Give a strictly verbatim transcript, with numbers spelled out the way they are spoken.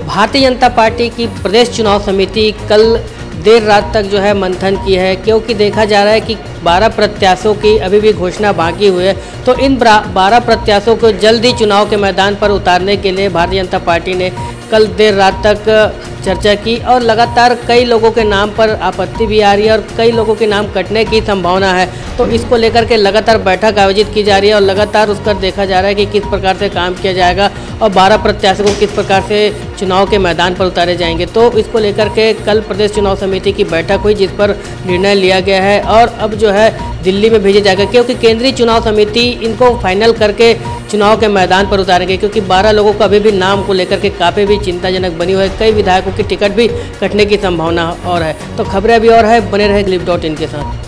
Bharatiya Janata party की प्रदेश चुनाव समिति कल देर रात तक जो है मंथन की है, क्योंकि देखा जा रहा है कि बारह प्रत्याशियों की अभी भी घोषणा बाकी हुई है। तो इन बारह प्रत्याशियों को जल्दी चुनाव के मैदान पर उतारने के लिए भारतीय जनता पार्टी ने कल देर रात तक चर्चा की और लगातार कई लोगों के नाम पर आपत्ति भी आ रही है और कई लोगों के नाम कटने की संभावना है। तो इसको लेकर के लगातार बैठक आयोजित की जा रही है और लगातार उस पर देखा जा रहा है कि किस प्रकार से काम किया जाएगा और बारह प्रत्याशियों को किस प्रकार से चुनाव के मैदान पर उतारे जाएंगे। तो इसको लेकर के कल प्रदेश चुनाव समिति की बैठक हुई, जिस पर निर्णय लिया गया है और अब जो है दिल्ली में भेजे जाएगा, क्योंकि केंद्रीय चुनाव समिति इनको फाइनल करके चुनाव के मैदान पर उतारेंगे, क्योंकि बारह लोगों को अभी भी नाम को लेकर के काफ़ी भी चिंताजनक बनी हुई है। कई विधायकों की टिकट भी कटने की संभावना और है। तो खबरें अभी और है, बने रहे क्लिप डॉट इन के साथ।